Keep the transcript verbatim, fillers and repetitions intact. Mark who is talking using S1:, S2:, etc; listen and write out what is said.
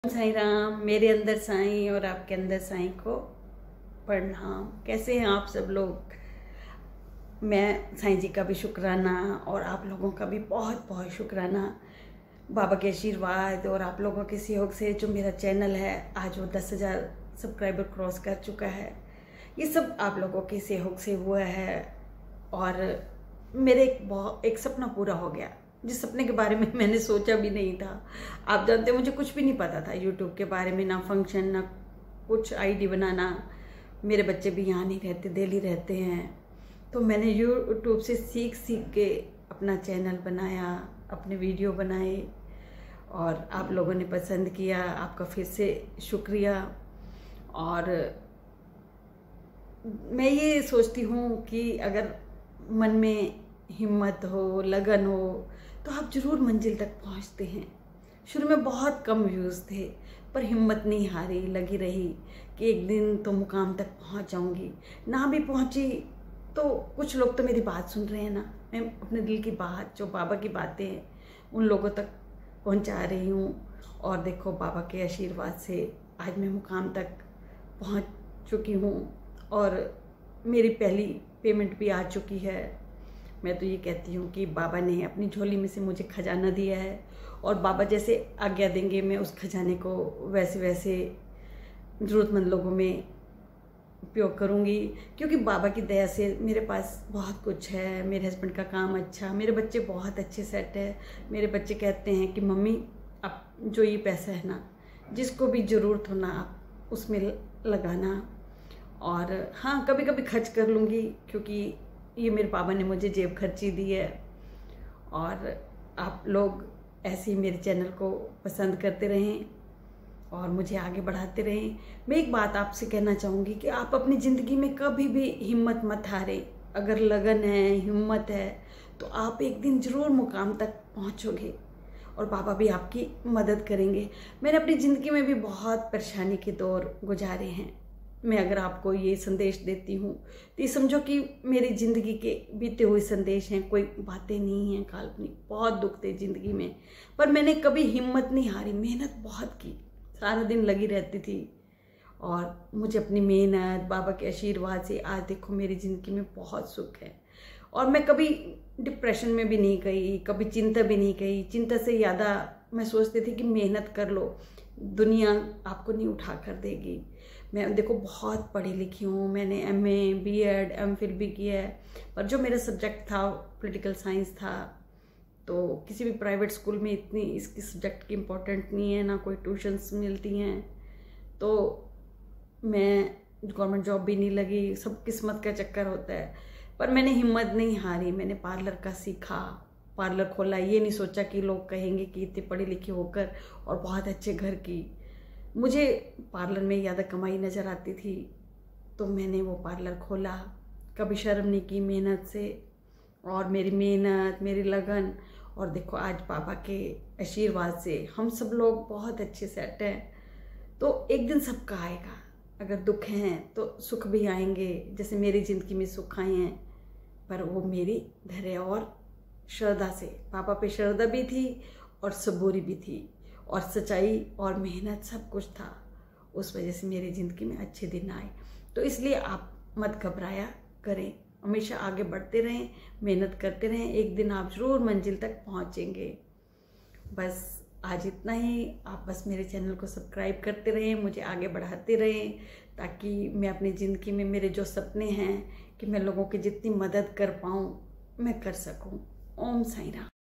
S1: साईं राम। मेरे अंदर साईं और आपके अंदर साईं को प्रणाम। कैसे हैं आप सब लोग? मैं साईं जी का भी शुक्राना और आप लोगों का भी बहुत बहुत शुक्राना। बाबा के आशीर्वाद और आप लोगों के सहयोग से जो मेरा चैनल है आज वो दस हज़ार सब्सक्राइबर क्रॉस कर चुका है। ये सब आप लोगों के सहयोग से हुआ है और मेरे एक बहुत एक सपना पूरा हो गया, जिस सपने के बारे में मैंने सोचा भी नहीं था। आप जानते हैं मुझे कुछ भी नहीं पता था यूट्यूब के बारे में, ना फंक्शन ना कुछ आईडी बनाना। मेरे बच्चे भी यहाँ नहीं रहते, दिल्ली रहते हैं। तो मैंने यूट्यूब से सीख सीख के अपना चैनल बनाया, अपने वीडियो बनाए और आप लोगों ने पसंद किया। आपका फिर से शुक्रिया। और मैं ये सोचती हूँ कि अगर मन में हिम्मत हो, लगन हो तो आप ज़रूर मंजिल तक पहुँचते हैं। शुरू में बहुत कम व्यूज़ थे पर हिम्मत नहीं हारी, लगी रही कि एक दिन तो मुकाम तक पहुँच जाऊँगी। ना भी पहुँची तो कुछ लोग तो मेरी बात सुन रहे हैं ना, मैं अपने दिल की बात, जो बाबा की बातें हैं उन लोगों तक पहुँचा रही हूँ। और देखो बाबा के आशीर्वाद से आज मैं मुकाम तक पहुँच चुकी हूँ और मेरी पहली पेमेंट भी आ चुकी है। मैं तो ये कहती हूँ कि बाबा ने अपनी झोली में से मुझे खजाना दिया है और बाबा जैसे आज्ञा देंगे मैं उस खजाने को वैसे वैसे ज़रूरतमंद लोगों में उपयोग करूँगी। क्योंकि बाबा की दया से मेरे पास बहुत कुछ है। मेरे हस्बैंड का काम अच्छा, मेरे बच्चे बहुत अच्छे सेट है। मेरे बच्चे कहते हैं कि मम्मी आप जो ये पैसा है ना, जिसको भी ज़रूरत हो ना आप उसमें लगाना। और हाँ, कभी कभी खर्च कर लूँगी क्योंकि ये मेरे पापा ने मुझे जेब खर्ची दी है। और आप लोग ऐसे ही मेरे चैनल को पसंद करते रहें और मुझे आगे बढ़ाते रहें। मैं एक बात आपसे कहना चाहूँगी कि आप अपनी ज़िंदगी में कभी भी हिम्मत मत हारें। अगर लगन है, हिम्मत है तो आप एक दिन ज़रूर मुकाम तक पहुँचोगे और बाबा भी आपकी मदद करेंगे। मैंने अपनी ज़िंदगी में भी बहुत परेशानी के दौर गुजारे हैं। मैं अगर आपको ये संदेश देती हूँ तो ये समझो कि मेरी ज़िंदगी के बीते हुए संदेश हैं, कोई बातें नहीं हैं काल्पनिक। बहुत दुख थे ज़िंदगी में पर मैंने कभी हिम्मत नहीं हारी, मेहनत बहुत की, सारा दिन लगी रहती थी। और मुझे अपनी मेहनत, बाबा के आशीर्वाद से आज देखो मेरी ज़िंदगी में बहुत सुख है। और मैं कभी डिप्रेशन में भी नहीं गई, कभी चिंता भी नहीं गई। चिंता से ज़्यादा मैं सोचती थी कि मेहनत कर लो, दुनिया आपको नहीं उठा कर देगी। मैं देखो बहुत पढ़ी लिखी हूँ, मैंने M A, B Ed, M Phil भी किया है पर जो मेरा सब्जेक्ट था पॉलिटिकल साइंस था। तो किसी भी प्राइवेट स्कूल में इतनी इसकी सब्जेक्ट की इम्पोर्टेंट नहीं है, ना कोई ट्यूशन्स मिलती हैं। तो मैं गवर्नमेंट जॉब भी नहीं लगी, सब किस्मत का चक्कर होता है। पर मैंने हिम्मत नहीं हारी, मैंने पार्लर का सीखा, पार्लर खोला। ये नहीं सोचा कि लोग कहेंगे कि इतनी पढ़ी लिखी होकर और बहुत अच्छे घर की। मुझे पार्लर में ज़्यादा कमाई नज़र आती थी तो मैंने वो पार्लर खोला। कभी शर्म नहीं की मेहनत से। और मेरी मेहनत, मेरी लगन और देखो आज पापा के आशीर्वाद से हम सब लोग बहुत अच्छे सेट हैं। तो एक दिन सबका आएगा। अगर दुख हैं तो सुख भी आएंगे, जैसे मेरी ज़िंदगी में सुख आए हैं पर वो मेरी धैर्य और श्रद्धा से। पापा पे श्रद्धा भी थी और सबूरी भी थी और सच्चाई और मेहनत सब कुछ था। उस वजह से मेरी ज़िंदगी में अच्छे दिन आए। तो इसलिए आप मत घबराया करें, हमेशा आगे बढ़ते रहें, मेहनत करते रहें, एक दिन आप ज़रूर मंजिल तक पहुंचेंगे। बस आज इतना ही। आप बस मेरे चैनल को सब्सक्राइब करते रहें, मुझे आगे बढ़ाते रहें ताकि मैं अपनी ज़िंदगी में मेरे जो सपने हैं कि मैं लोगों की जितनी मदद कर पाऊँ मैं कर सकूँ। ओम साईं राम।